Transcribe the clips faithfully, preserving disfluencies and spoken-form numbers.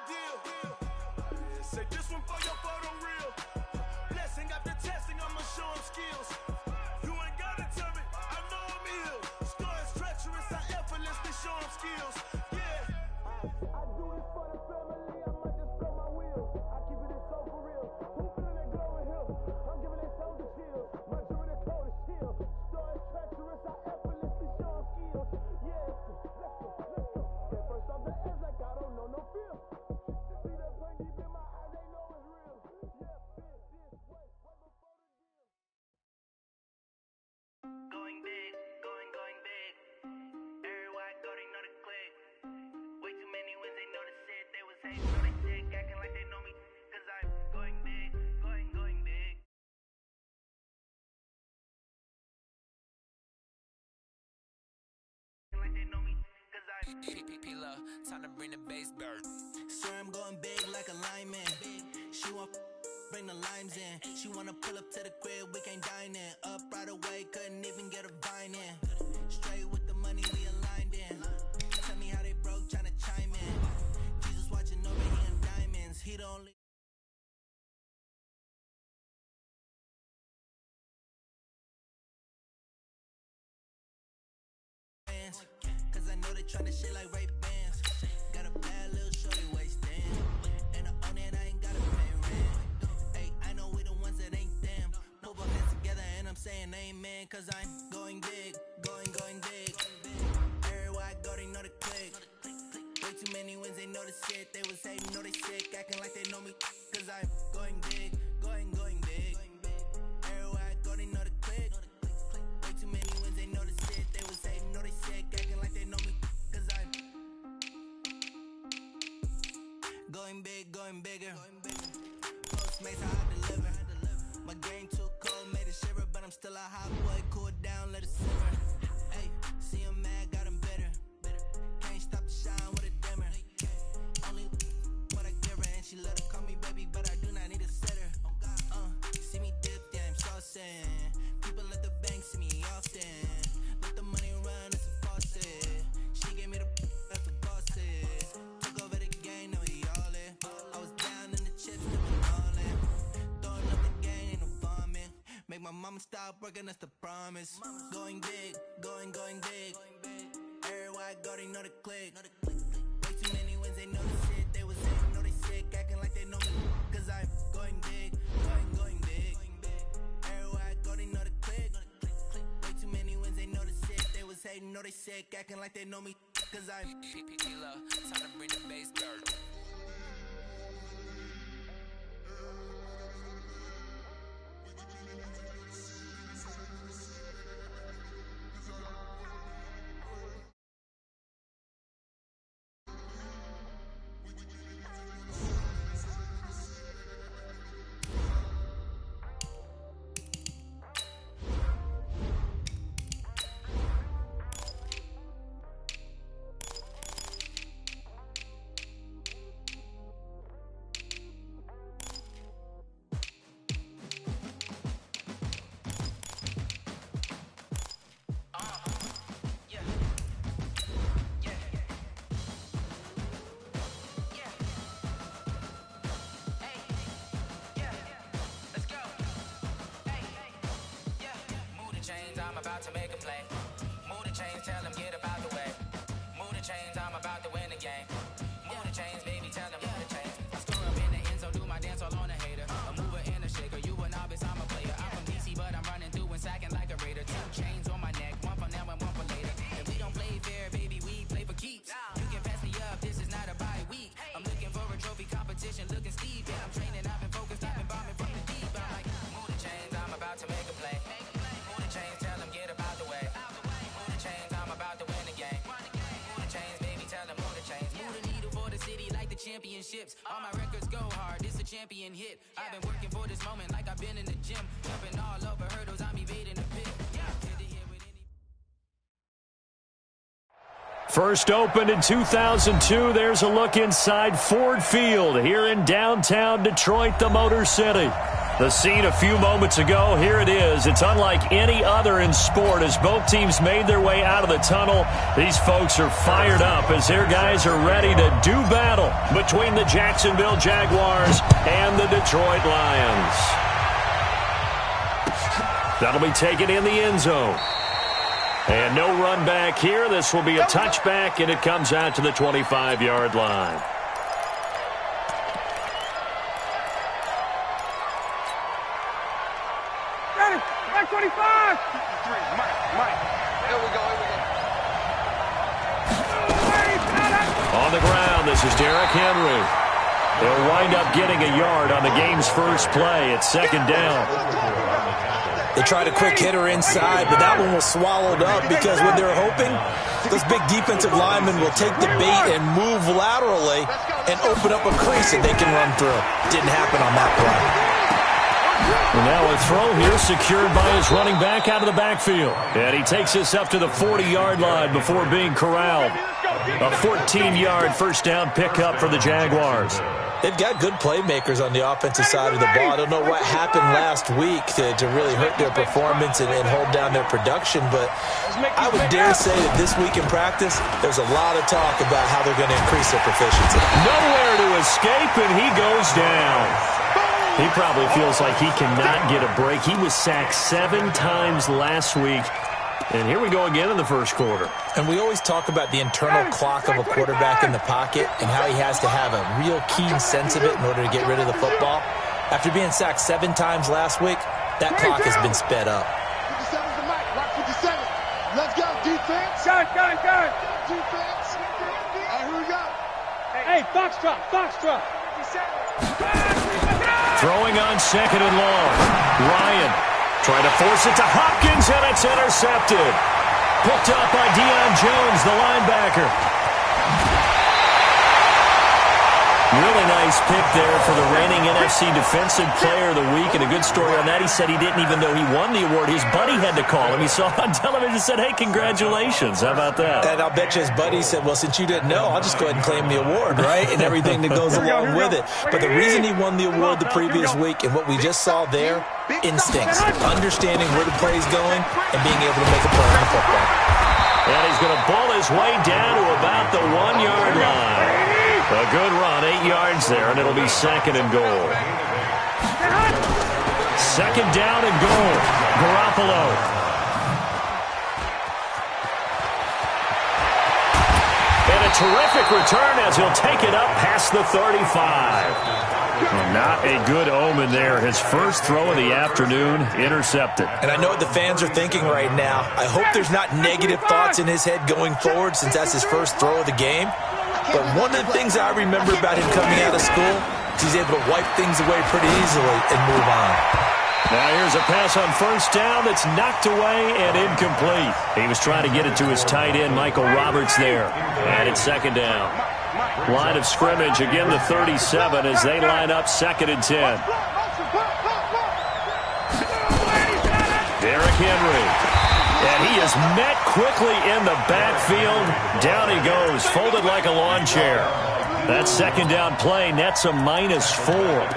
deal. Yeah, say this one for your photo reel. Blessing after testing, I'ma show him skills. You ain't gotta tell me, I know I'm ill. Stories treacherous, I effortlessly show him skills. Yeah. I do this for the family, I might just throw my wheels. I keep it in so for real. Who feeling that glowing hill? I'm giving it soldier chills. My jewelry the coldest chill. Stories treacherous, I effortlessly show him skills. Yeah, let's go, let's go. Get first off the edge like I don't know no fear. See that pain deep in my eyes, they know it's real. Yeah, fit this way, way before the deal. Going big, going, going big. Everywhere I go, they know the click. Way too many wins, they know the shit. They was hating, know they sick, acting like they know me. Cause I'm going big, going, going big. Like they know me. Cause I'm P-P-P-Lo, time to bring the bass dirt. Swear I'm going big like a lineman. She want bring the limes in. She wanna pull up to the crib, we can't dine in. Up right away, couldn't even get a vine in. Straight with the money we aligned in. Tell me how they broke, tryna chime in. Jesus watching over here in diamonds. He the only cause I know they tryna shit like Ray Bans. Got a bad little shorty wasting. And I own it, I ain't gotta pay rent. Hey, I know we the ones that ain't them. Put both hands together and I'm saying amen. Cause I'm going big, going, going big. Everywhere I go, they know the click. Way too many wins, they know the shit. They was hating, know they sick, acting like they know me. Cause I'm going big, going, going big. Everywhere I go, they know the click. Way too many wins, they know the shit. They was hating, know they sick, acting like they know me. Cause I'm going big, going bigger. Postmates, how I deliver. My game too cold, made it shiver. But I'm still a hot boy, cool it down, let it simmer. Hey, see him mad, got him bitter. Can't stop the shine with a dimmer. Only what I give her, and she let her call me baby, but I do not need a sitter. Uh, see me dip, yeah, I'm saucing. People at the bank see me often. Let the money run, it's a faucet. She gave me the that's a bosses. Took over the game, now we all in. I was down in the chips, now we all in. Throwing up the game, ain't no vomit. Make my mama stop working, that's the promise. Going big, going, going big. Everywhere I go, they know the click. Way too many wins, they know the shit. They was hating, know they sick, acting like they know me. Cause I'm going big, going, going big. Everywhere I go, they know the click. Way too many wins, they know the shit. They was hating, know they sick, acting like they know me. Cause I'm P-P-P-Lo, time to bring the bass dirt. I'm about to make a play. Move the chains, tell them get up out the way. Move the chains, I'm about to win the game. Move the chains, baby, tell them move the chains. I score up in the end zone, do my dance all on a hater. A mover and a shaker, you a novice, I'm a player. I'm from D C, but I'm running through and sacking like a raider. Two chains on my neck, one for now and one for later. And we don't play fair, baby, we play for keeps. You can pass me up, this is not a bye week. I'm looking for a trophy competition, looking steep. And I'm training, I've been focused, I've been bombing from the deep. I'm like, move the chains, I'm about to make a play. Move the chains, tell them get up out the way. Move the chains, I'm about to win the game. Move the chains, baby, tell them move the chains. Move the needle for the city like the championships. All my records go hard, this a champion hit. I've been working for this moment like I've been in the gym. Jumping all over hurdles, I'm evading the pit. First opened in two thousand two. There's a look inside Ford Field here in downtown Detroit, the Motor City. The scene a few moments ago, here it is. It's unlike any other in sport as both teams made their way out of the tunnel. These folks are fired up as their guys are ready to do battle between the Jacksonville Jaguars and the Detroit Lions. That'll be taken in the end zone. And no run back here. This will be a touchback, and it comes out to the twenty-five-yard line. twenty-five! Mike, Mike. Here we go, here we go. On the ground, this is Derrick Henry. They'll wind up getting a yard on the game's first play at second down. They tried a quick hitter inside, but that one was swallowed up because when they're hoping, those big defensive linemen will take the bait and move laterally and open up a crease that they can run through. Didn't happen on that play. And now a throw here secured by his running back out of the backfield. And he takes this up to the forty-yard line before being corralled. A fourteen-yard first down pickup for the Jaguars. They've got good playmakers on the offensive side of the ball. I don't know what happened last week to, to really hurt their performance and, and hold down their production, but I would dare say that this week in practice, there's a lot of talk about how they're going to increase their proficiency. Nowhere to escape, and he goes down. He probably feels like he cannot get a break. He was sacked seven times last week. And here we go again in the first quarter. And we always talk about the internal clock of a quarterback in the pocket and how he has to have a real keen sense of it in order to get rid of the football. After being sacked seven times last week, that clock has been sped up. fifty-seven's the mic. Rock fifty-seven. Let's go, defense. Gun, gun, gun. Defense. All right, here we go. Hey, Foxtrot, Foxtrot. Throwing on second and long. Ryan trying to force it to Hopkins, and it's intercepted. Picked up by Deion Jones, the linebacker. Really nice pick there for the reigning N F C Defensive Player of the Week, and a good story on that. He said he didn't even know he won the award. His buddy had to call him. He saw it on television and said, hey, congratulations. How about that? And I'll bet you his buddy said, well, since you didn't know, I'll just go ahead and claim the award, right? And everything that goes along with it. But the reason he won the award the previous week and what we just saw there, instincts, understanding where the play's going and being able to make a play on the football. And he's going to ball his way down to about the one-yard line. A good run, eight yards there, and it'll be second and goal. Second down and goal. Garoppolo. And a terrific return as he'll take it up past the thirty-five. Not a good omen there. His first throw of the afternoon intercepted. And I know what the fans are thinking right now. I hope there's not negative thoughts in his head going forward since that's his first throw of the game. But one of the things I remember about him coming out of school is he's able to wipe things away pretty easily and move on. Now here's a pass on first down that's knocked away and incomplete. He was trying to get it to his tight end, Michael Roberts, there. And it's second down. Line of scrimmage, again the thirty-seven as they line up second and ten. Derrick Henry. And he is met quickly in the backfield. Down he goes, folded like a lawn chair. That second down play nets a minus four.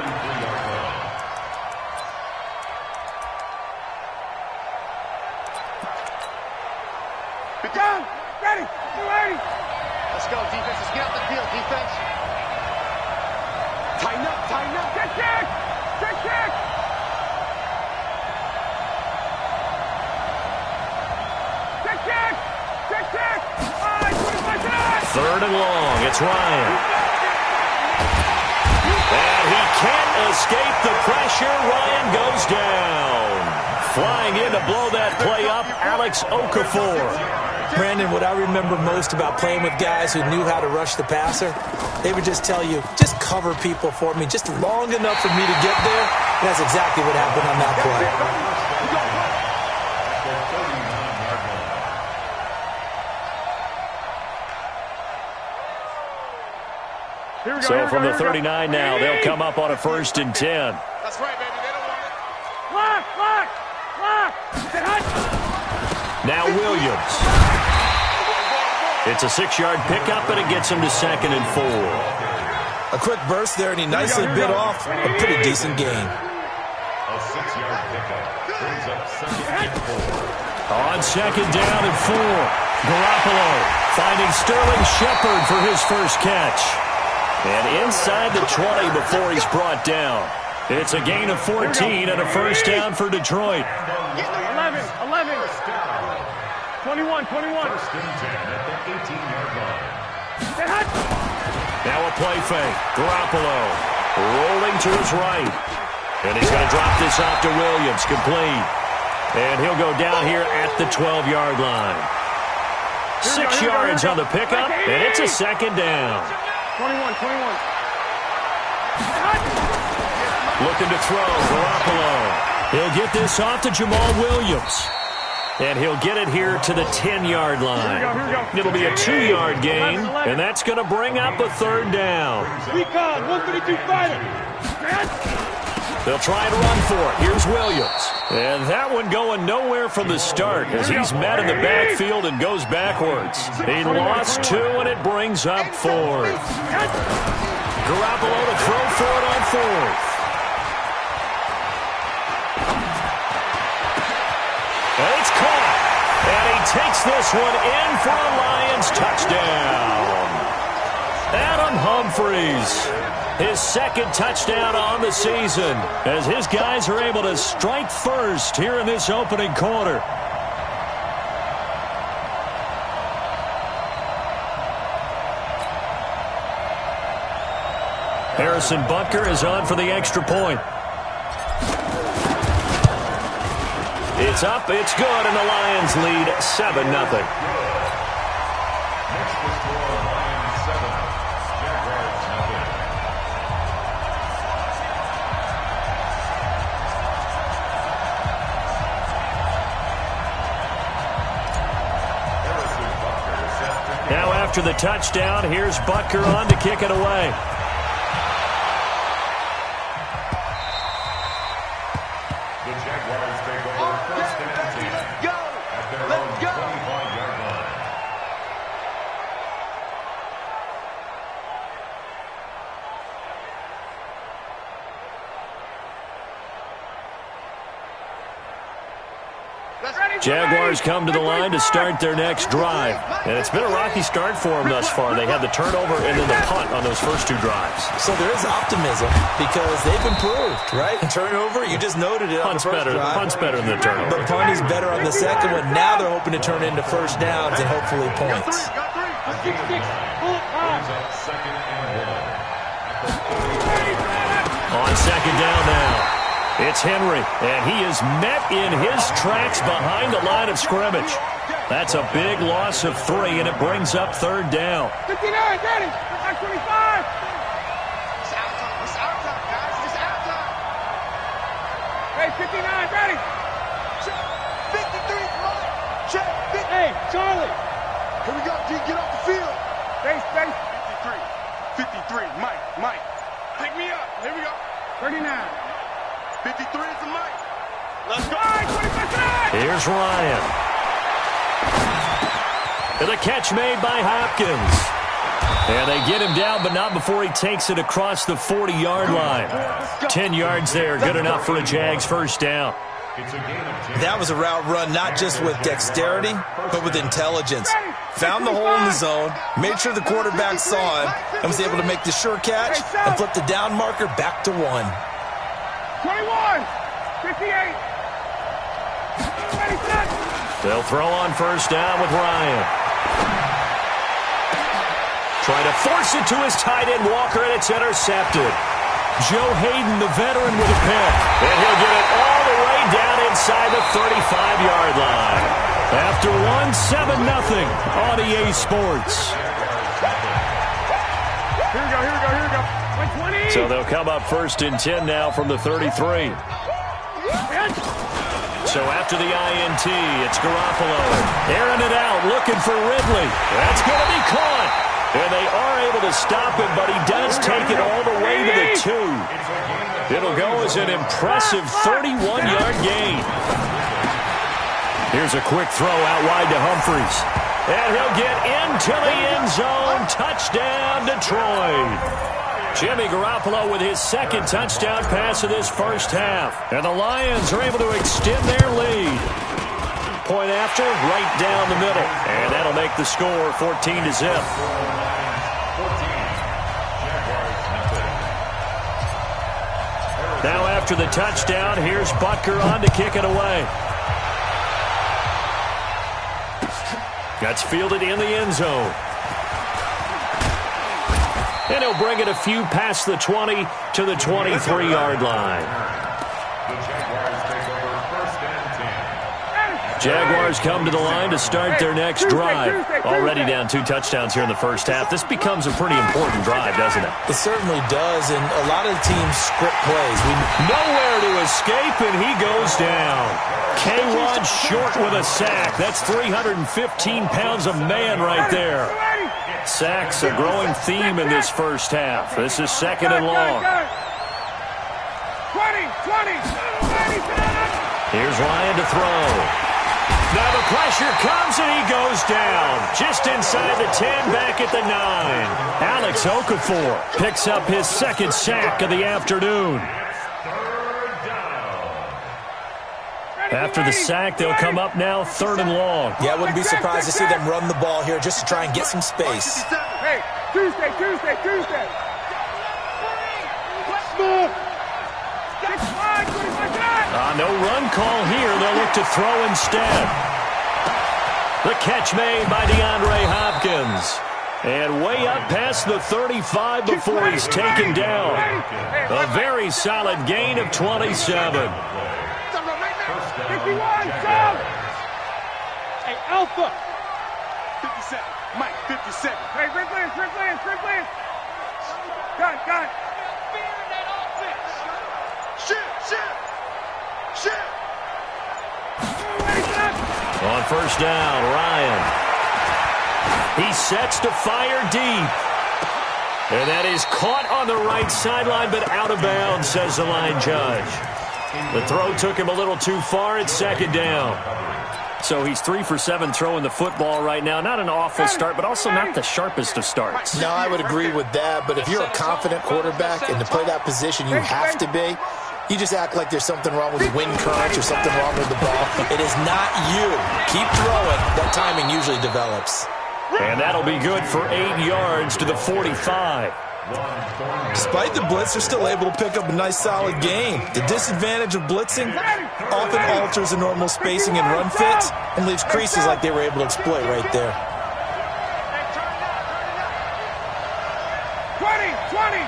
Down, ready, ready. Let's go, defense. Let's get out the field, defense. Tighten up, tighten up. Get kick, get kick. Get kick, get kick. All right, twenty-five to nine. Third and long, it's Ryan. And he can't escape the pressure. Ryan goes down. Flying in to blow that play up, Alex Okafor. Brandon, what I remember most about playing with guys who knew how to rush the passer, they would just tell you, just cover people for me, just long enough for me to get there. And that's exactly what happened on that play. So from the thirty-nine now, they'll come up on a first and ten. That's right, baby. They don't want it. Lock, lock, lock. Now Williams. It's a six-yard pickup, and it gets him to second and four. A quick burst there, and he nicely bit off a pretty decent gain. On second down and four, Garoppolo finding Sterling Shepard for his first catch. And inside the twenty before he's brought down. It's a gain of fourteen and a first down for Detroit. eleven, eleven. twenty-one, twenty-one. Now a play fake. Garoppolo rolling to his right. And he's going to drop this off to Williams. Complete. And he'll go down here at the twelve-yard line. Six yards on the pickup, and it's a second down. twenty-one, twenty-one. Looking to throw, Garoppolo. He'll get this off to Jamal Williams. And he'll get it here to the ten-yard line. Here we go, here we go. It'll be a two-yard gain, and that's going to bring up a third down. Recon, one thirty-two fighter. They'll try and run for it. Here's Williams. And that one going nowhere from the start as he's met in the backfield and goes backwards. He lost two, and it brings up fourth. Garoppolo to throw for it on fourth. And it's caught. And he takes this one in for a Lions touchdown. Adam Humphries. His second touchdown on the season as his guys are able to strike first here in this opening quarter. Harrison Butker is on for the extra point. It's up, it's good, and the Lions lead seven nothing. After the touchdown, here's Butker on to kick it away. The Jaguars take over first and ten. Let's go! At their own twenty-five-yard line. Jaguars come to the line to start their next drive. And it's been a rocky start for them thus far. They had the turnover and then the punt on those first two drives. So there is optimism because they've improved, right? Turnover, you just noted it. Punt's on the first better. drive. Punt's better than the turnover. But punt is better on the second one. Now they're hoping to turn into first downs and hopefully points. On second down now. It's Henry, and he is met in his tracks behind the line of scrimmage. That's a big loss of three, and it brings up third down. fifty-nine, ready. twenty-five. It's out time. It's out time, guys. It's out time. Hey, fifty-nine, ready. Check. fifty-three, Mike. Check. fifty. Hey, Charlie. Here we go, D. Get off the field. Base, base. fifty-three. fifty-three, Mike. Mike. Pick me up. Here we go. thirty-nine. fifty-three is the Mike. Let's go. Here's Ryan. And the catch made by Hopkins. And they get him down, but not before he takes it across the forty-yard line. Ten yards there, good enough for a Jags first down. That was a route run not just with dexterity, but with intelligence. Found the hole in the zone, made sure the quarterback saw him, and was able to make the sure catch and flip the down marker back to one. twenty-one. fifty-eight. twenty-six. They'll throw on first down with Ryan. Try to force it to his tight end, Walker, and it's intercepted. Joe Hayden, the veteran, with a pick. And he'll get it all the way down inside the thirty-five-yard line. After one, seven nothing on E A Sports. Here we go, here we go, here we go. twenty. So they'll come up first and ten now from the thirty-three. So after the I N T, it's Garoppolo. Airing it out, looking for Ridley. That's going to be caught. And they are able to stop him, but he does take it all the way to the two. It'll go as an impressive thirty-one-yard gain. Here's a quick throw out wide to Humphries. And he'll get into the end zone. Touchdown, Detroit. Jimmy Garoppolo with his second touchdown pass of this first half. And the Lions are able to extend their lead. Point after, right down the middle. And that'll make the score fourteen to zip. Now after the touchdown, here's Butker on to kick it away. That's fielded in the end zone. And he'll bring it a few past the twenty to the twenty-three-yard line. Jaguars come to the line to start their next drive. Already down two touchdowns here in the first half. This becomes a pretty important drive, doesn't it? It certainly does, and a lot of the teams script plays. We... Nowhere to escape, and he goes down. K-Rod short with a sack. That's three hundred fifteen pounds of man right there. Sacks a growing theme in this first half. This is second and long. Here's Ryan to throw. Now the pressure comes and he goes down. Just inside the ten, back at the nine. Alex Okafor picks up his second sack of the afternoon. After the sack, they'll come up now third and long. Yeah, I wouldn't be surprised to see them run the ball here just to try and get some space. Hey, Tuesday, Tuesday, Tuesday. Move. Uh, no run call here. They'll look to throw instead. The catch made by DeAndre Hopkins. And way up past the thirty-five before he's taken down. A very solid gain of twenty-seven. fifty-one, go! Hey, Alpha! fifty-seven, Mike, fifty-seven. Hey, Rick Lance, Rick Lance, Rick Lance! Gun, gun! Shit, shit! Shit! On first down, Ryan. He sets to fire deep. And that is caught on the right sideline, but out of bounds, says the line judge. The throw took him a little too far. It's second down. So he's three for seven throwing the football right now. Not an awful start, but also not the sharpest of starts. No, I would agree with that. But if you're a confident quarterback and to play that position you have to be, you just act like there's something wrong with wind currents or something wrong with the ball. It is not you. Keep throwing. That timing usually develops. And that'll be good for eight yards to the forty-five. Despite the blitz, they're still able to pick up a nice solid gain. The disadvantage of blitzing often alters the normal spacing and run fits and leaves creases like they were able to exploit right there. twenty, twenty.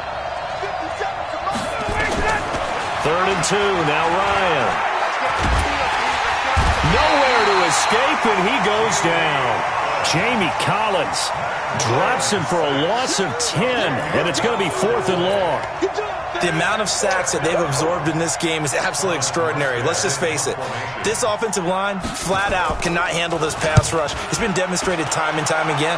Third and two, now Ryan. Nowhere to escape, and he goes down. Jamie Collins drops him for a loss of ten, and it's going to be fourth and long. The amount of sacks that they've absorbed in this game is absolutely extraordinary. Let's just face it. This offensive line, flat out, cannot handle this pass rush. It's been demonstrated time and time again.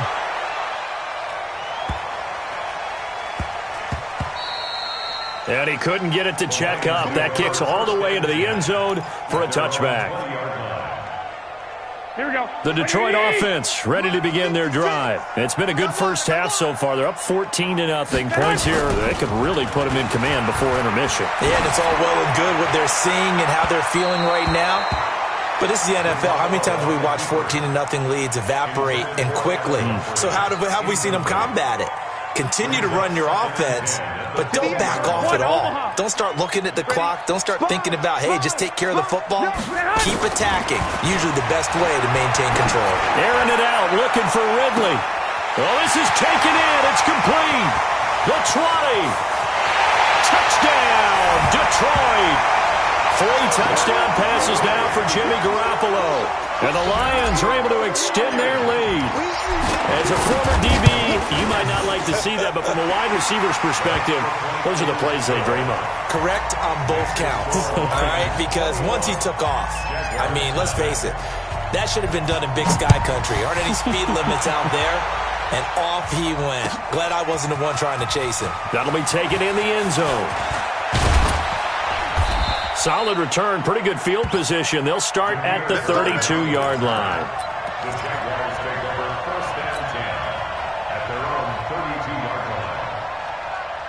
And he couldn't get it to check up. That kicks all the way into the end zone for a touchback. Here we go. The Detroit offense ready to begin their drive. It's been a good first half so far. They're up fourteen to nothing. Points here, they could really put them in command before intermission. Yeah, and it's all well and good what they're seeing and how they're feeling right now. But this is the N F L. How many times have we watched fourteen to nothing leads evaporate and quickly? Mm. So how, do we, how have we seen them combat it? Continue to run your offense, but don't back off at all. Don't start looking at the clock. Don't start thinking about, hey, just take care of the football. Keep attacking. Usually the best way to maintain control. Airing it out, looking for Ridley. Oh, this is taken in. It's complete. The twenty. Touchdown, Detroit. Three touchdown passes now for Jimmy Garoppolo. And the Lions are able to extend their lead. As a former D B, you might not like to see that, but from a wide receiver's perspective, those are the plays they dream of. Correct on both counts, all right? Because once he took off, I mean, let's face it, that should have been done in Big Sky Country. Aren't any speed limits out there? And off he went. Glad I wasn't the one trying to chase him. That'll be taken in the end zone. Solid return, pretty good field position. They'll start at the thirty-two-yard line. The Jaguars take over first and ten at their own thirty-two-yard line.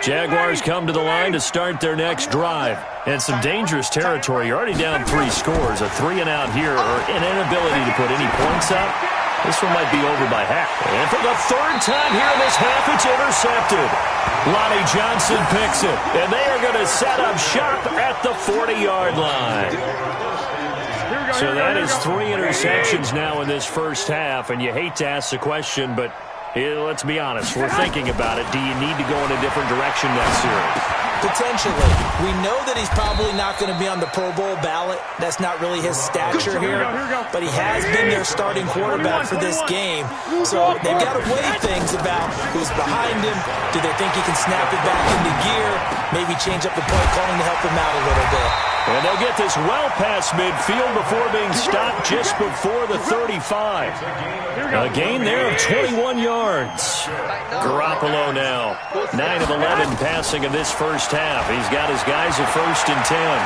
Jaguars come to the line to start their next drive. And some dangerous territory. You're already down three scores. A three and out here or an inability to put any points up. This one might be over by half. And for the third time here in this half, it's intercepted. Lonnie Johnson picks it. And they are going to set up shop at the forty-yard line. So that is three interceptions now in this first half. And you hate to ask the question, but yeah, let's be honest. We're thinking about it. Do you need to go in a different direction next series? Potentially. We know that he's probably not going to be on the Pro Bowl ballot. That's not really his stature here. But he has been their starting quarterback for this game. So they've got to weigh things about who's behind him. Do they think he can snap it back into gear? Maybe change up the play calling to help him out a little bit. And they'll get this well past midfield before being stopped just before the thirty-five. A gain there of twenty-one yards. Garoppolo now, nine of eleven passing in this first half. He's got his guys at first and ten.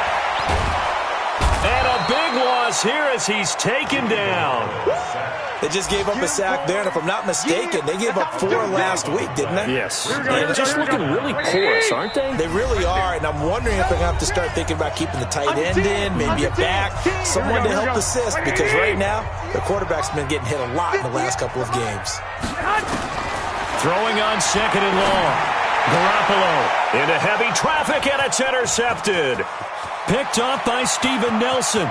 And a big loss here as he's taken down. They just gave up a sack there, and if I'm not mistaken, they gave up four last week, didn't they? Yes. And they're just looking really porous, aren't they? They really are, and I'm wondering if they're going to have to start thinking about keeping the tight end in, maybe a back, someone to help assist, because right now, the quarterback's been getting hit a lot in the last couple of games. Throwing on second and long. Garoppolo into heavy traffic, and it's intercepted. Picked off by Steven Nelson.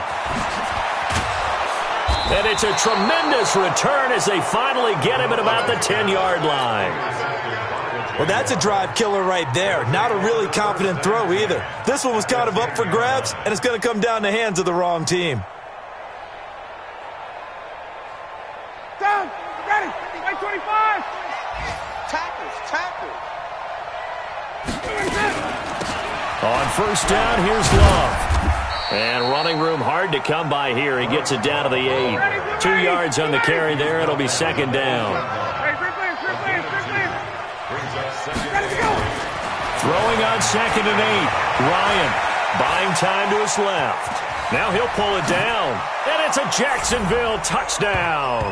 And it's a tremendous return as they finally get him at about the ten-yard line. Well, that's a drive killer right there. Not a really confident throw either. This one was kind of up for grabs, and it's going to come down the hands of the wrong team. Down, ready, right twenty-five. Tackles, tackles. On first down, here's Love. And running room hard to come by here. He gets it down to the eight. Two yards on the carry there. It'll be second down. Throwing on second and eight. Ryan buying time to his left. Now he'll pull it down. And it's a Jacksonville touchdown.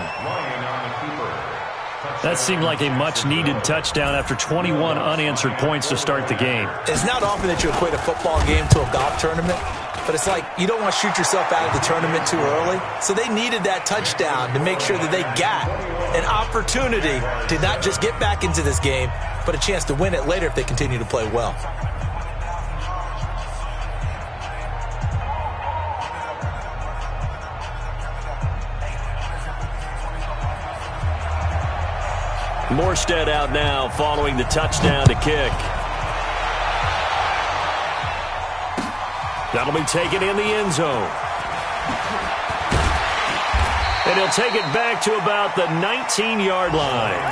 That seemed like a much-needed touchdown after twenty-one unanswered points to start the game. It's not often that you equate a football game to a golf tournament, but it's like you don't want to shoot yourself out of the tournament too early. So they needed that touchdown to make sure that they got an opportunity to not just get back into this game, but a chance to win it later if they continue to play well. Morstead out now following the touchdown to kick. That'll be taken in the end zone. And he'll take it back to about the nineteen-yard line.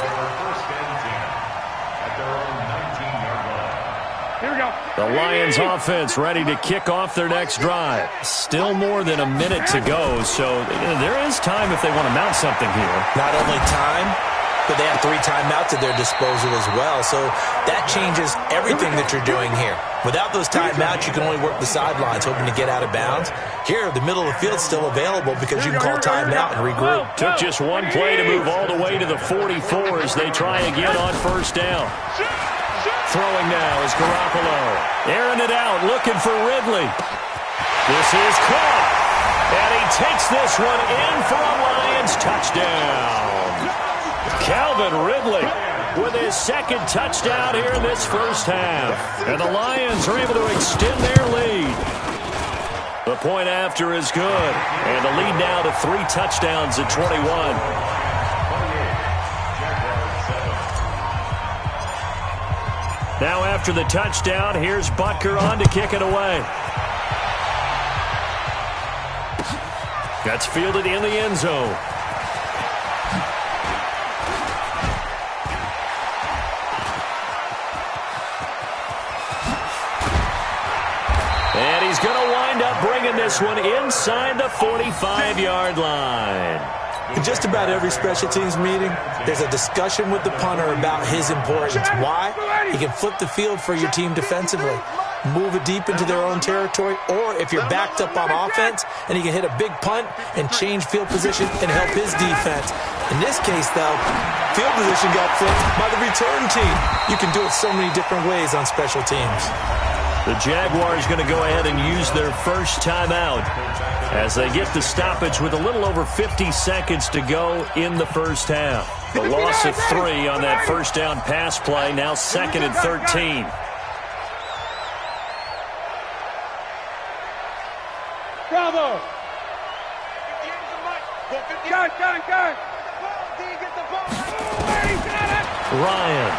Here we go. The Lions offense ready to kick off their next drive. Still more than a minute to go, so there is time if they want to mount something here. Not only time, but they have three timeouts at their disposal as well. So that changes everything that you're doing here. Without those timeouts, you can only work the sidelines, hoping to get out of bounds. Here, the middle of the field's still available because you can call timeout and regroup. Took just one play to move all the way to the forty-four as they try again on first down. Throwing now is Garoppolo. Airing it out, looking for Ridley. This is caught. And he takes this one in for a Lions touchdown. Calvin Ridley with his second touchdown here in this first half. And the Lions are able to extend their lead. The point after is good. And the lead now to three touchdowns at twenty-one. Now after the touchdown, here's Butker on to kick it away. That's fielded in the end zone. And he's going to wind up bringing this one inside the forty-five-yard line. In just about every special teams meeting, there's a discussion with the punter about his importance. Why? He can flip the field for your team defensively. move it deep into their own territory, or if you're backed up on offense and he can hit a big punt and change field position and help his defense. In this case, though, field position got flipped by the return team. You can do it so many different ways on special teams. The Jaguars going to go ahead and use their first timeout as they get the stoppage with a little over fifty seconds to go in the first half. The loss of three on that first down pass play, now second and thirteen. Bravo! Gun, gun, gun! Ryan.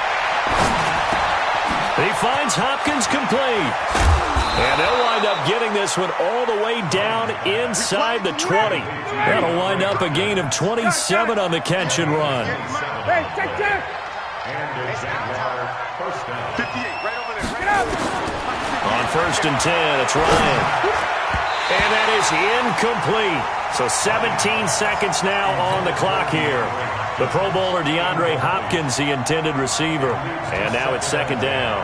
He finds Hopkins complete. And they'll wind up getting this one all the way down inside the twenty. That'll wind up a gain of twenty-seven on the catch and run. Hey, check, check! fifty-eight, right over there. Get up! On first and ten, it's Ryan. And that is incomplete. So seventeen seconds now on the clock here. The Pro Bowler DeAndre Hopkins, the intended receiver. And now it's second down.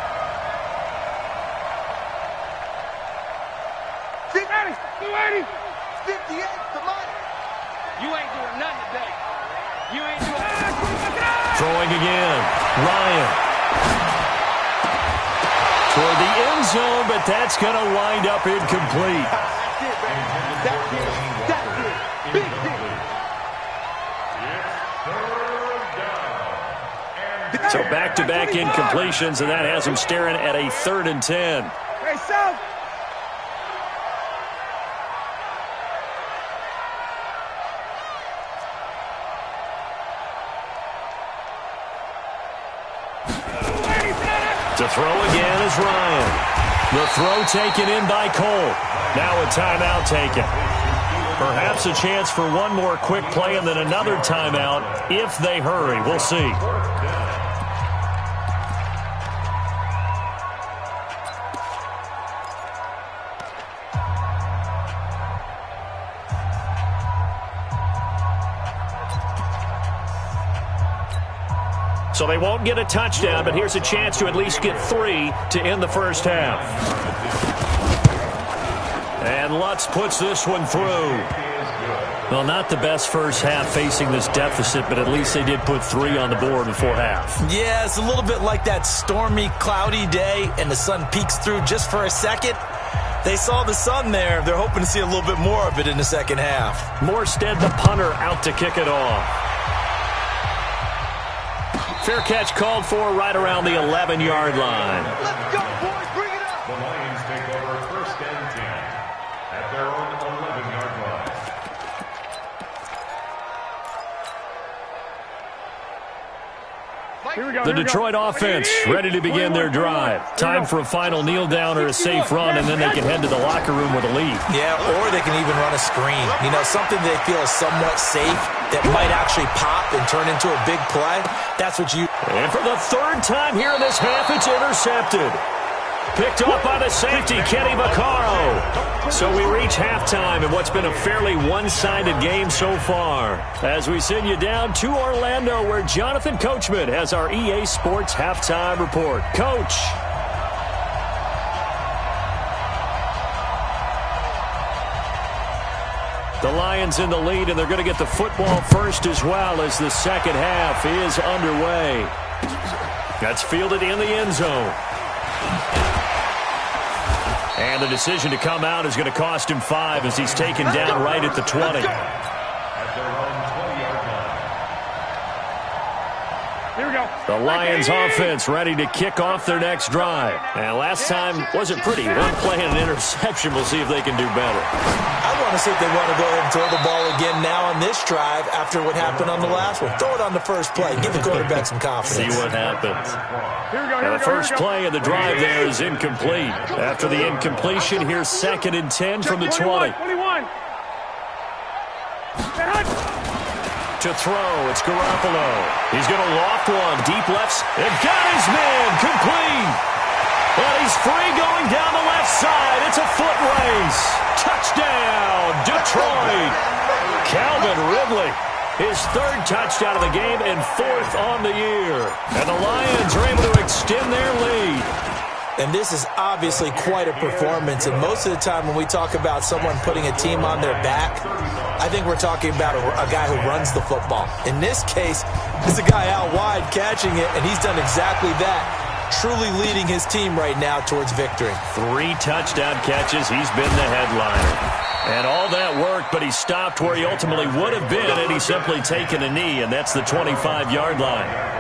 fifty-eight, come on. You ain't doing nothing today. You ain't doing nothing. Throwing again. Ryan. Toward the end zone, but that's going to wind up incomplete. That's it, baby. That's it. That's it. Big hit. So back-to-back incompletions, and that has him staring at a third and ten. Hey, South. To throw again is Ryan. The throw taken in by Cole. Now a timeout taken. Perhaps a chance for one more quick play and then another timeout if they hurry. We'll see. So they won't get a touchdown, but here's a chance to at least get three to end the first half. And Lutz puts this one through. Well, not the best first half facing this deficit, but at least they did put three on the board before half. Yeah, it's a little bit like that stormy, cloudy day, and the sun peeks through just for a second. They saw the sun there. They're hoping to see a little bit more of it in the second half. Morstead, the punter, out to kick it off. Fair catch called for right around the eleven-yard line. Let's go, boys. Bring it up. The Lions take over first and ten at their own eleven-yard line. Here we go, The here we Detroit go. offense ready to begin their drive. Time for a final kneel down or a safe run, and then they can head to the locker room with a lead. Yeah, or they can even run a screen. You know, something they feel is somewhat safe that might actually pop and turn into a big play. That's what you... And for the third time here in this half, it's intercepted. Picked off by the safety, Kenny Vaccaro. So we reach halftime in what's been a fairly one-sided game so far. As we send you down to Orlando, where Jonathan Coachman has our E A Sports Halftime Report. Coach. The Lions in the lead, and they're going to get the football first as well as the second half is underway. That's fielded in the end zone. And the decision to come out is going to cost him five as he's taken down right at the twenty. Here we go. The Lions offense ready to kick off their next drive. And last time wasn't pretty. One play and an interception. We'll see if they can do better. I want to see if they want to go ahead and throw the ball again now on this drive after what happened on the last one. Throw it on the first play. Give the quarterback some confidence. See what happens. Here we go. Here And we the go, first here we go. play of the drive there is incomplete. After the incompletion, here's second and ten from the twenty. twenty-one. To throw, it's Garoppolo. He's going to loft one, deep lefts, and got his man, complete. And he's free going down the left side. It's a foot race. Touchdown, Detroit. Calvin Ridley, his third touchdown of the game and fourth on the year. And the Lions are able to extend their lead. And this is obviously quite a performance. And most of the time when we talk about someone putting a team on their back, I think we're talking about a, a guy who runs the football. In this case, it's a guy out wide catching it, and he's done exactly that, truly leading his team right now towards victory. Three touchdown catches. He's been the headliner. And all that work, but he stopped where he ultimately would have been, and he's simply taken a knee, and that's the twenty-five yard line.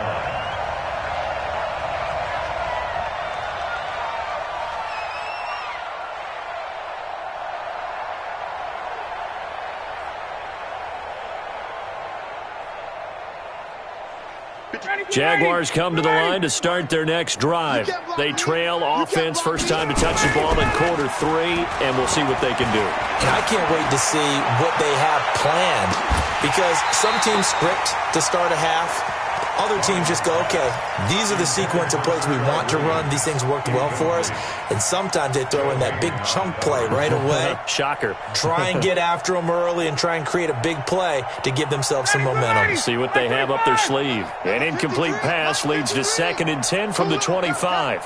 Jaguars come to the line to start their next drive. They trail offense first time to touch the ball in quarter three, and we'll see what they can do. And I can't wait to see what they have planned, because some teams script to start a half. Other teams just go, okay, these are the sequence of plays we want to run. These things worked well for us. And sometimes they throw in that big chunk play right away. Shocker. Try and get after them early and try and create a big play to give themselves some momentum. See what they have up their sleeve. An incomplete pass leads to second and ten from the twenty-five.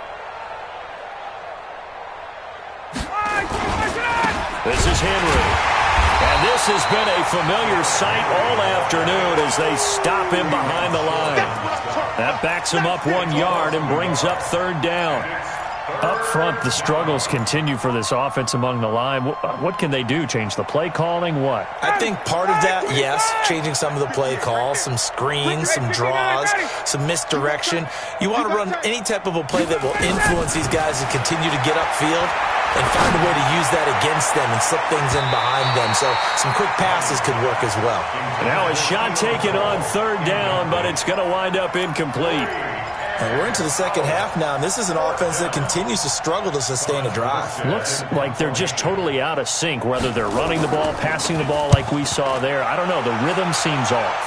This is Henry. And this has been a familiar sight all afternoon as they stop him behind the line. That backs him up one yard and brings up third down. Up front, the struggles continue for this offense among the line. What can they do? Change the play calling? What? I think part of that, yes, changing some of the play calls, some screens, some draws, some misdirection. You want to run any type of a play that will influence these guys to continue to get upfield and find a way to use that against them and slip things in behind them. So some quick passes could work as well. Now a shot taken on third down, but it's going to wind up incomplete. And we're into the second half now, and this is an offense that continues to struggle to sustain a drive. Looks like they're just totally out of sync, whether they're running the ball, passing the ball like we saw there. I don't know. The rhythm seems off.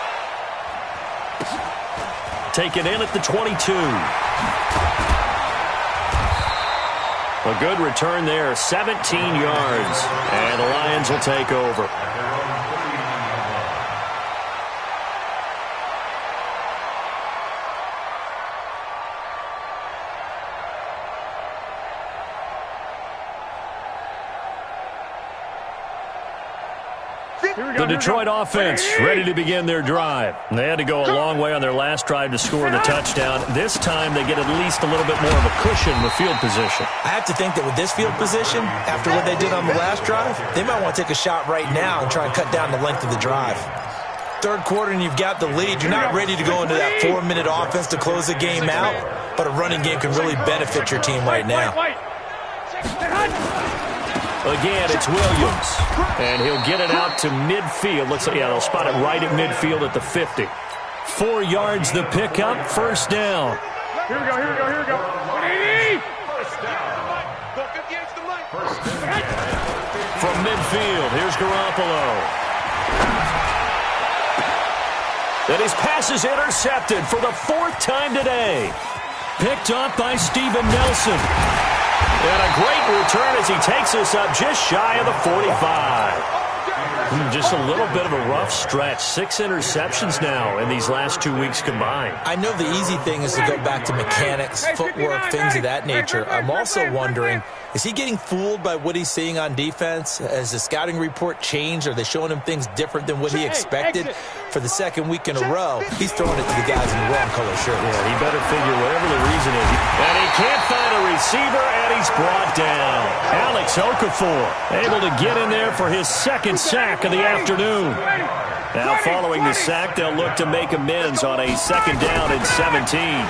Taken in at the twenty-two. A good return there, seventeen yards, and the Lions will take over. The Detroit offense ready to begin their drive. They had to go a long way on their last drive to score the touchdown. This time they get at least a little bit more of a cushion with field position. I have to think that with this field position, after what they did on the last drive, they might want to take a shot right now and try and cut down the length of the drive. Third quarter and you've got the lead. You're not ready to go into that four-minute offense to close the game out, but a running game can really benefit your team right now. Again, it's Williams, and he'll get it out to midfield. Looks like, yeah, they'll spot it right at midfield at the fifty. Four yards the pickup, first down. Here we go, here we go, here we go. First down. From midfield, here's Garoppolo. And his pass is intercepted for the fourth time today. Picked up by Steven Nelson. And a great return as he takes us up just shy of the forty-five. Just a little bit of a rough stretch. Six interceptions now in these last two weeks combined. I know the easy thing is to go back to mechanics, footwork, things of that nature. I'm also wondering, is he getting fooled by what he's seeing on defense? Has the scouting report changed? Are they showing him things different than what he expected? For the second week in a row, he's throwing it to the guys in the wrong color shirt. Yeah, he better figure whatever the reason is. And he can't find a receiver, and he's brought down. Alex Okafor able to get in there for his second sack of the afternoon. Now following the sack, they'll look to make amends on a second down and seventeen.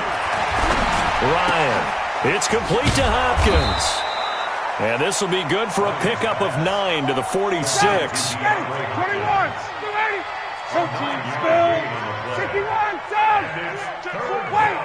Ryan, it's complete to Hopkins. And this will be good for a pickup of nine to the forty-six. twenty-one, fourteen, spill, sixty-one, down, wait.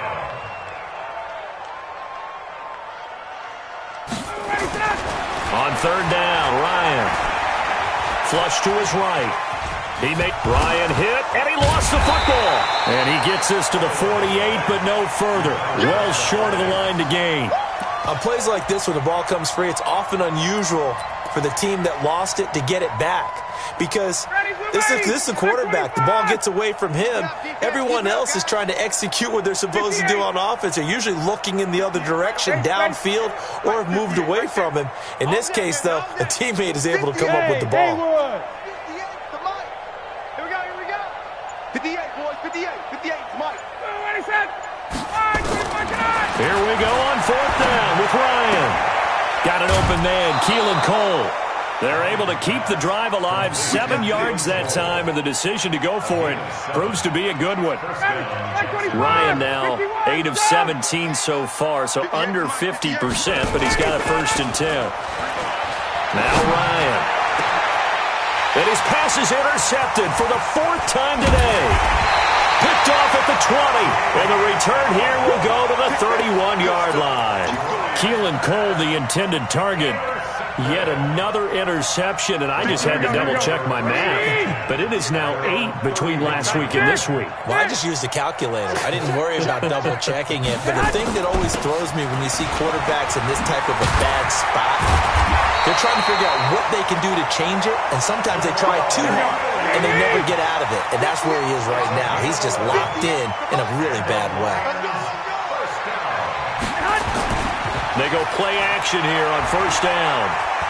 On third down, Ryan. Flush to his right. He made Ryan hit, and he lost the football. And he gets this to the forty-eight, but no further. Well short of the line to gain. On plays like this, when the ball comes free, it's often unusual for the team that lost it to get it back, because This is, this is a quarterback. The ball gets away from him. Everyone else is trying to execute what they're supposed to do on offense. They're usually looking in the other direction, downfield, or have moved away from him. In this case, though, a teammate is able to come up with the ball. fifty-eight, boys, fifty-eight, fifty-eight, Mike. Here we go on fourth down with Ryan. Got an open man, Keelan Cole. They're able to keep the drive alive, seven yards that time, and the decision to go for it proves to be a good one. Ryan now eight of seventeen so far, so under fifty percent, but he's got a first and ten. Now Ryan. And his pass is intercepted for the fourth time today. Picked off at the twenty, and the return here will go to the thirty-one-yard line. Keelan Cole, the intended target. Yet another interception, and I just had to double-check my math. But it is now eight between last week and this week. Well, I just used a calculator. I didn't worry about double-checking it. But the thing that always throws me when you see quarterbacks in this type of a bad spot, they're trying to figure out what they can do to change it, and sometimes they try too hard, and they never get out of it. And that's where he is right now. He's just locked in in a really bad way. They go play action here on first down.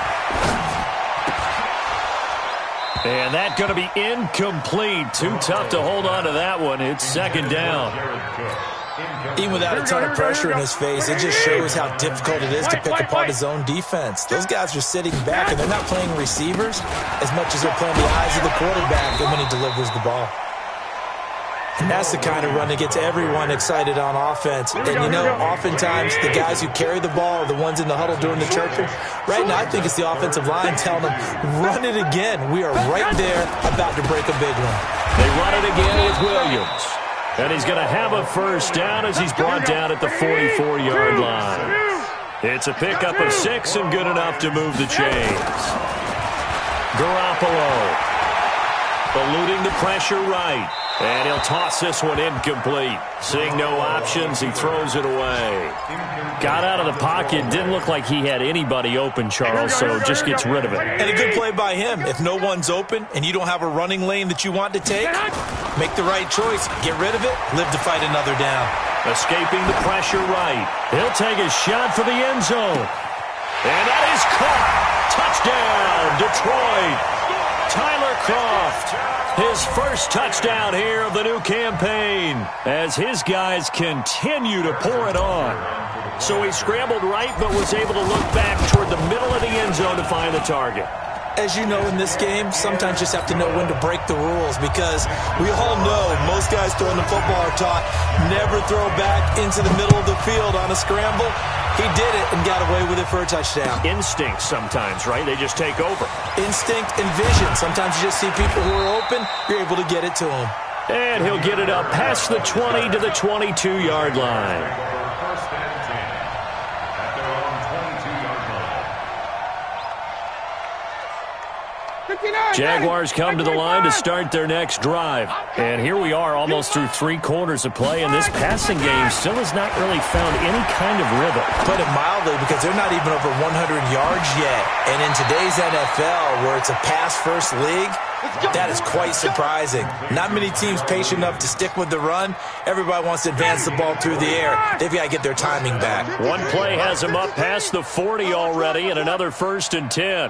And that's going to be incomplete. Too tough to hold on to that one. It's second down. Even without a ton of pressure in his face, it just shows how difficult it is to pick apart his own defense. Those guys are sitting back, and they're not playing receivers as much as they're playing the eyes of the quarterback and when he delivers the ball. And that's the kind of run that gets everyone excited on offense. And, you know, oftentimes the guys who carry the ball are the ones in the huddle doing the chirping. Right now, I think it's the offensive line telling them, run it again. We are right there about to break a big one. They run it again with Williams. And he's going to have a first down as he's brought down at the forty-four-yard line. It's a pickup of six and good enough to move the chains. Garoppolo eluding the pressure right. And he'll toss this one incomplete. Seeing no options, he throws it away. Got out of the pocket. Didn't look like he had anybody open, Charles, so just gets rid of it. And a good play by him. If no one's open and you don't have a running lane that you want to take, make the right choice. Get rid of it. Live to fight another down. Escaping the pressure right. He'll take a shot for the end zone. And that is caught. Touchdown, Detroit. Tyler Kroft. His first touchdown here of the new campaign as his guys continue to pour it on. So he scrambled right but was able to look back toward the middle of the end zone to find the target. As you know, in this game, sometimes you just have to know when to break the rules because we all know most guys throwing the football are taught never throw back into the middle of the field on a scramble. He did it and got away with it for a touchdown. Instinct sometimes, right? They just take over. Instinct and vision. Sometimes you just see people who are open, you're able to get it to them. And he'll get it up past the twenty to the twenty-two-yard line. Jaguars come to the line to start their next drive. And here we are almost through three quarters of play, and this passing game still has not really found any kind of rhythm. Put it mildly, because they're not even over one hundred yards yet. And in today's N F L, where it's a pass-first league, that is quite surprising. Not many teams patient enough to stick with the run. Everybody wants to advance the ball through the air. They've got to get their timing back. One play has them up past the forty already, and another first and ten.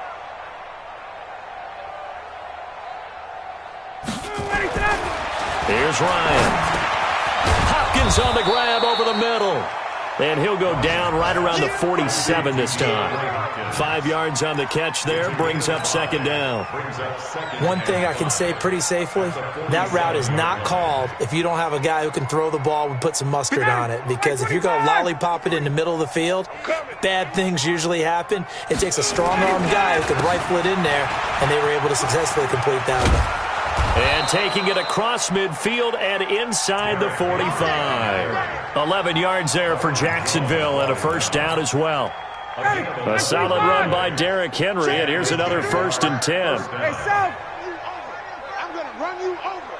Here's Ryan. Hopkins on the grab over the middle. And he'll go down right around the forty-seven this time. Five yards on the catch there, brings up second down. One thing I can say pretty safely, that route is not called if you don't have a guy who can throw the ball and put some mustard on it. Because if you're going to lollipop it in the middle of the field, bad things usually happen. It takes a strong-armed guy who can rifle it in there, and they were able to successfully complete that one. And taking it across midfield and inside the forty-five. eleven yards there for Jacksonville and a first down as well. A solid run by Derrick Henry, and here's another first and ten. Hey, South, I'm going to run you over.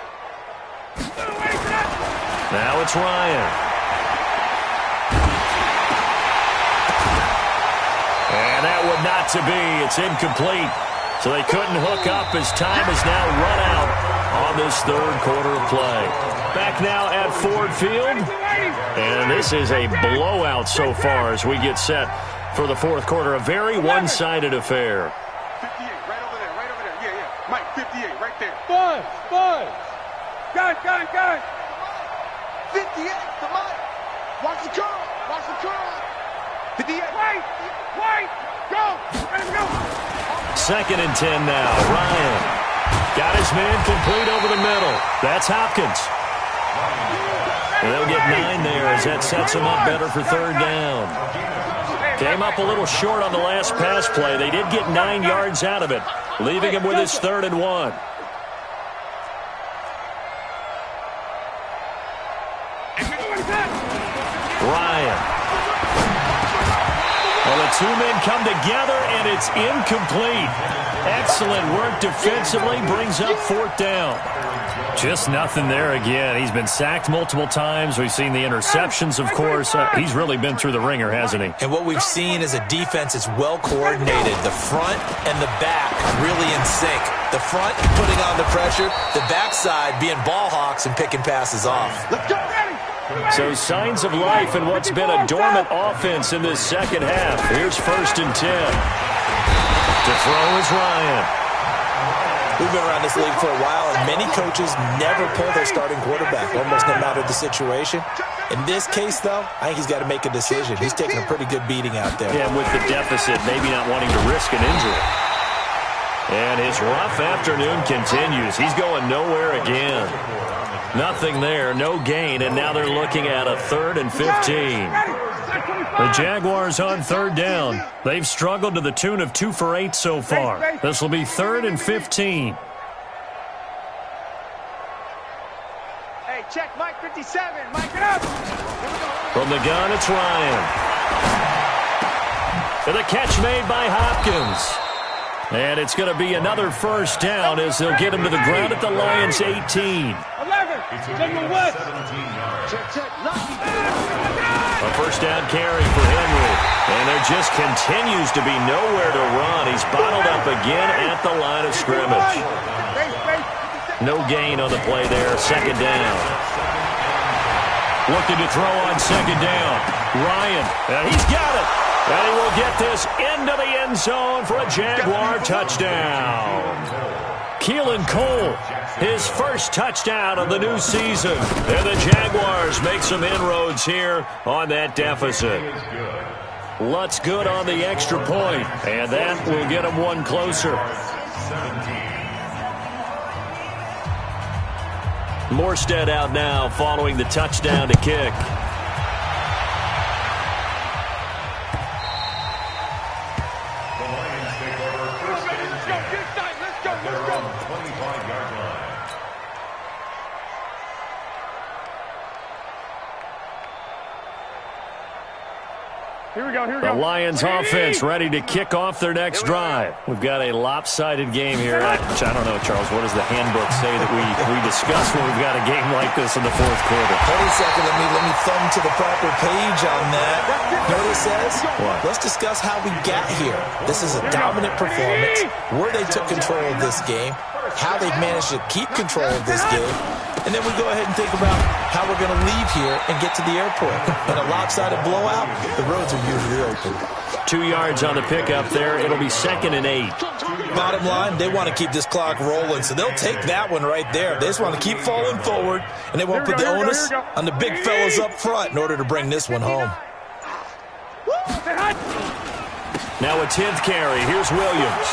Now it's Ryan. And that one not to be. It's incomplete. So they couldn't hook up as time has now run out on this third quarter of play. Back now at Ford Field. And this is a blowout so far as we get set for the fourth quarter. A very one-sided affair. fifty-eight, right over there, right over there. Yeah, yeah. Mike, fifty-eight, right there. Five, five. Gun, gun, gun. fifty-eight, to Mike. Watch the curl, watch the curl. fifty-eight. Wait, wait, go, let him go. Second and ten now. Ryan got his man complete over the middle. That's Hopkins. And they'll get nine there as that sets him up better for third down. Came up a little short on the last pass play. They did get nine yards out of it, leaving him with his third and one. Ryan. Well, the two men come together, and it's incomplete. Excellent work defensively, brings up fourth down. Just nothing there again. He's been sacked multiple times. We've seen the interceptions, of course. Uh, he's really been through the ringer, hasn't he? And what we've seen is a defense that's well coordinated. The front and the back really in sync. The front putting on the pressure, the backside being ball hawks and picking passes off. Let's go, Daddy. So signs of life in what's been a dormant offense in this second half. Here's first and ten. To throw is Ryan. We've been around this league for a while, and many coaches never pull their starting quarterback, almost no matter the situation. In this case, though, I think he's got to make a decision. He's taking a pretty good beating out there. Yeah, with the deficit, maybe not wanting to risk an injury. And his rough afternoon continues. He's going nowhere again. Nothing there, no gain, and now they're looking at a third and fifteen. The Jaguars on third down. They've struggled to the tune of two for eight so far. This will be third and fifteen. Hey, check Mike fifty-seven. Mike it up. From the gun, it's Ryan. And the catch made by Hopkins. And it's going to be another first down as they'll get him to the ground at the Lions' eighteen. eleven. A first down carry for Henry. And there just continues to be nowhere to run. He's bottled up again at the line of scrimmage. No gain on the play there. Second down. Looking to throw on second down. Ryan. And he's got it. And he will get this into the end zone for a Jaguar touchdown. Keelan Cole, his first touchdown of the new season. And the Jaguars make some inroads here on that deficit. Lutz good on the extra point, and that will get them one closer. Morstead out now following the touchdown to kick. Here we go, here we The go. Lions offense ready to kick off their next drive. We've got a lopsided game here. I, I don't know, Charles, what does the handbook say that we, we discuss when we've got a game like this in the fourth quarter? Hold a second. Let me, let me thumb to the proper page on that. Know what it says? What? Let's discuss how we got here. This is a dominant performance, where they took control of this game, how they've managed to keep control of this game, and then we go ahead and think about how we're going to leave here and get to the airport. In a lopsided blowout, the roads are usually open. Two yards on the pickup there. It'll be second and eight. Bottom line, they want to keep this clock rolling, so they'll take that one right there. They just want to keep falling forward, and they won't put the onus on the big fellas up front in order to bring this one home. Now a tenth carry. Here's Williams.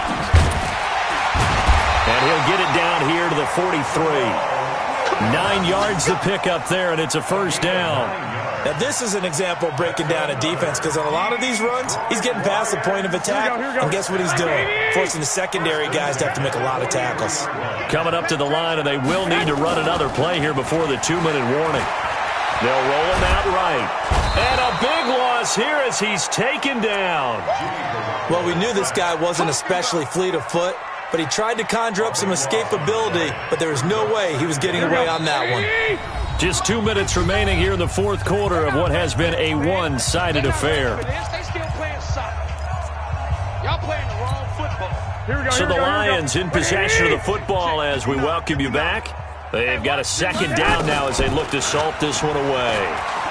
And he'll get it down here to the forty-three. Nine yards to pick up there, and it's a first down. Now, this is an example of breaking down a defense, because on a lot of these runs, he's getting past the point of attack, and guess what he's doing? Forcing the secondary guys to have to make a lot of tackles. Coming up to the line, and they will need to run another play here before the two-minute warning. They'll roll him out right. And a big loss here as he's taken down. Well, we knew this guy wasn't especially fleet of foot, but he tried to conjure up some escapability, but there was no way he was getting away on that one. Just two minutes remaining here in the fourth quarter of what has been a one-sided affair. They still playing soccer. Y'all playing the wrong football. So the Lions in possession of the football as we welcome you back. They've got a second down now as they look to salt this one away.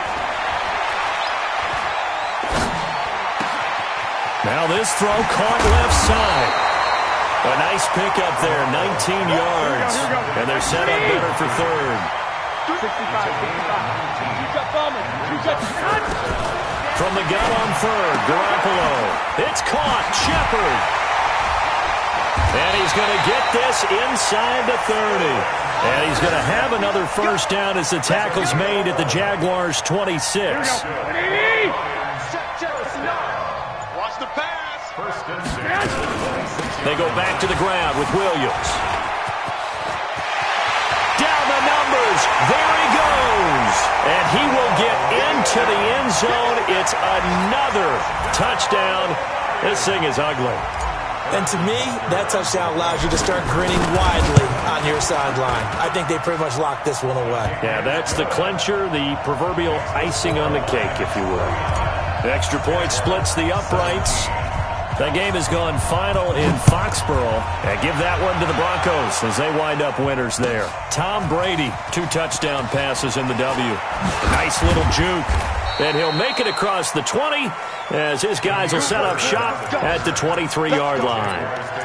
Now this throw caught left side. A nice pickup there, nineteen yards. And they're set up better for third. From the gun on third, Garoppolo. It's caught, Shepard. And he's going to get this inside the thirty. And he's going to have another first down as the tackle's made at the Jaguars' twenty-six. Watch the pass. They go back to the ground with Williams. Down the numbers. There he goes. And he will get into the end zone. It's another touchdown. This thing is ugly. And to me, that touchdown allows you to start grinning widely on your sideline. I think they pretty much locked this one away. Yeah, that's the clincher, the proverbial icing on the cake, if you will. The extra point splits the uprights. The game has gone final in Foxborough. And give that one to the Broncos as they wind up winners there. Tom Brady, two touchdown passes in the W. Nice little juke. And he'll make it across the twenty as his guys will set up shop at the twenty-three-yard line.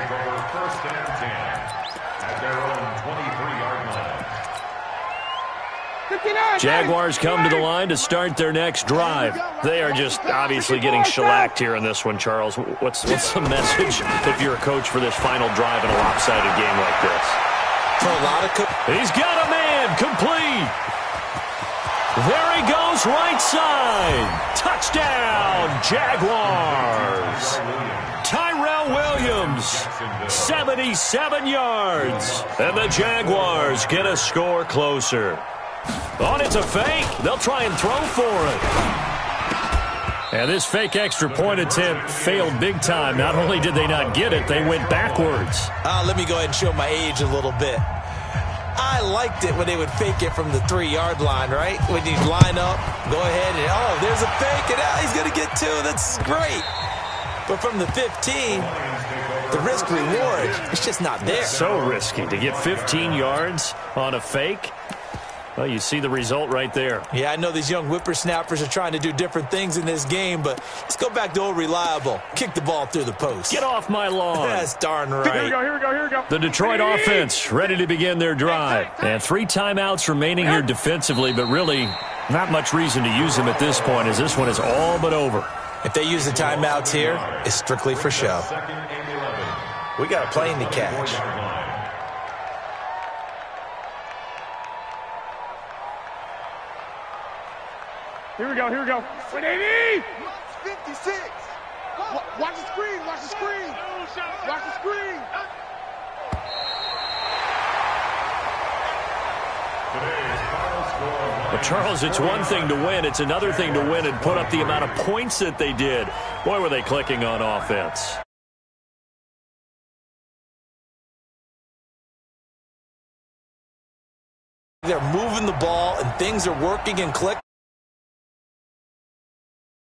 Jaguars come to the line to start their next drive. They are just obviously getting shellacked here in this one, Charles. What's, what's the message if you're a coach for this final drive in a lopsided game like this? For a lot of He's got a man, complete. There he goes, right side. Touchdown, Jaguars. Tyrell Williams, seventy-seven yards. And the Jaguars get a score closer. Oh, it's a fake. They'll try and throw for it. And this fake extra point attempt failed big time. Not only did they not get it, they went backwards. Uh, let me go ahead and show my age a little bit. I liked it when they would fake it from the three-yard line, right? When you line up, go ahead and, oh, there's a fake, and now he's going to get two. That's great. But from the fifteen, the risk-reward, it's just not there. So risky to get fifteen yards on a fake. Well, you see the result right there. Yeah, I know these young whippersnappers are trying to do different things in this game, but let's go back to old reliable. Kick the ball through the post. Get off my lawn. That's darn right. Here we go, here we go, here we go. The Detroit offense ready to begin their drive. And three timeouts remaining here defensively, but really not much reason to use them at this point as this one is all but over. If they use the timeouts here, it's strictly for show. We got a plane to catch. Here we go, here we go. fifty-six. Watch the screen, watch the screen. Watch the screen. Well, Charles, it's one thing to win. It's another thing to win and put up the amount of points that they did. Boy, were they clicking on offense. They're moving the ball, and things are working and clicking.